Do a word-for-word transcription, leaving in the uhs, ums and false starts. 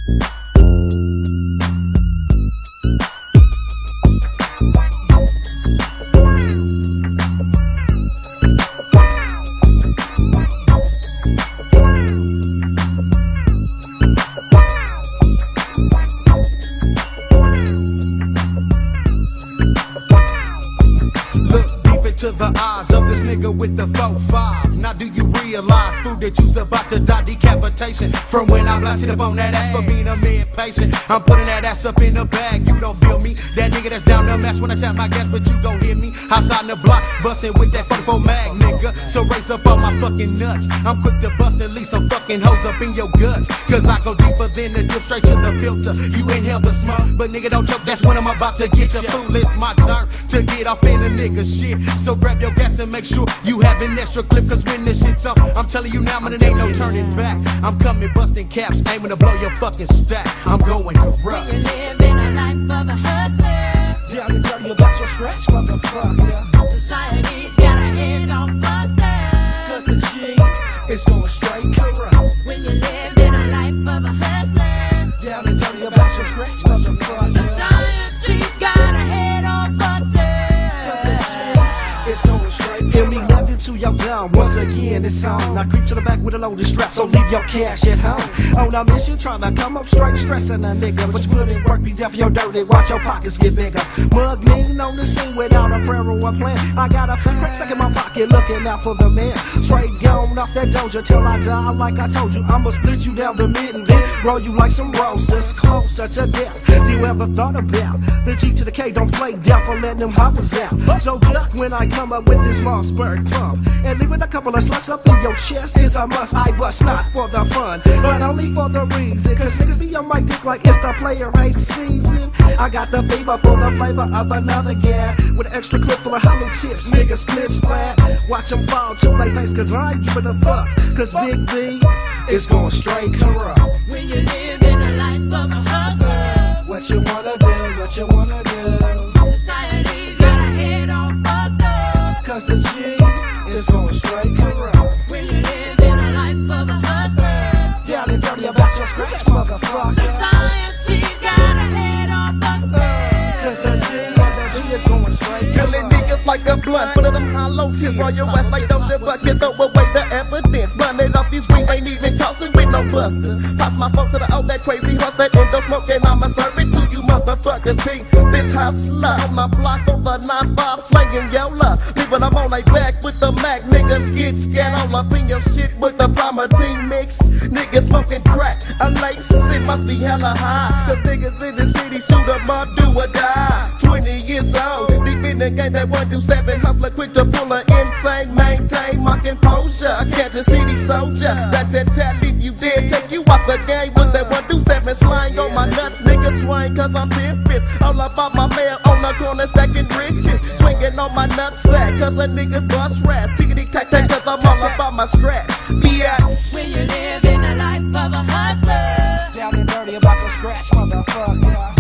To the eyes of this nigga with the four five. Now do you realize, fool, that you's about to die decapitation from when I blasted up on that ass for being a man patient? I'm putting that ass up in the bag, you don't feel me? That nigga that's down the match when I tap my gas, but you gon' hear me outside in the block, bustin' with that forty-four mag, nigga. So raise up all my fucking nuts. I'm quick to bust at least some fucking hoes up in your guts, cause I go deeper than the dip, straight to the filter. You inhale the smoke, but nigga don't choke, that's when I'm about to get you. Fool, it's my turn to get off in a nigga shit. So grab your gas and make sure you have an extra clip, cause when this shit's up, I'm telling you now, man, it ain't no turning back. I'm coming busting caps, aiming to blow your fucking stack. I'm going corrupt. When you live in a life of a hustler, down and dirty about your scratch, motherfucker. Society's got a hands on fucked up, cause the G is going straight corrupt. when you live in a life of a hustler, Down and dirty about your scratch, motherfucker. society's got a head on fucked up. It's going straight. Give me nothing to your gun. Once again, it's on. I creep to the back with a loaded strap, so leave your cash at home. On a mission, trying to come up straight, stressing a nigga. But you put in work, be deaf, you're dirty. Watch your pockets get bigger. Mug leaning on the scene without a prayer or a plan. I got a fat crack stuck in my pocket, looking out for the man. Straight gone off that doja till I die. Like I told you, I'ma split you down the mid and then roll you like some roasters, closer to death. You ever thought about the G to the K? Don't play death or letting them hoppers out. So duck when I come up with this Mossberg pump, and leaving a couple of slugs up in your chest is a must. I bust not for the fun, but only for the reason. Cause niggas be on my dick like it's the player hate season. I got the fever for the flavor of another guy, with an extra clip full of hollow tips. Niggas split splat, watch them fall to their face, cause I ain't giving a fuck. Cause Big B is going straight corrupt. When you live in a life of a hustler, What you wanna do, what you wanna do, society's got a head on fucked up, cause the G is going straight corrupt. when you live in a life of a hustler, Down and dirty about your scratch, motherfucker. society's got a head on fucked up. Cause the G, the G is going straight Killing corrupt. niggas like a blunt, full of them hollow tips. Roll your ass like Doja, but you throw away the evidence. Running off these weeds, ain't even tossing with no busters. Pass my phone to the old, that crazy horse, that endo smoking. I'ma serve it to you motherfuckers. See, this hustler on my block over nine five, slanging your love. Leaving them on their back with the Mac. Niggas get scared all up in your shit with the Primatine mix. Niggas smoking crack, a lace, it must be hella high. Cause niggas in the city shoot 'em up, do or die. twenty years old, deep in the game, that one do seven hustler, quick to pull a insane, maintain my composure. Kansas City soldier, that that tell leave you dead, take you out the game with that one do seven slang on my nuts. Niggas swing cause I'm pimpin', all about my man on the corner stacking riches, swinging on my nutsack cause a niggas bust rap, tickety tack tack cause I'm all about my scratch. Bitch. When you live in a life of a hustler, Down and dirty about your scratch, motherfucker.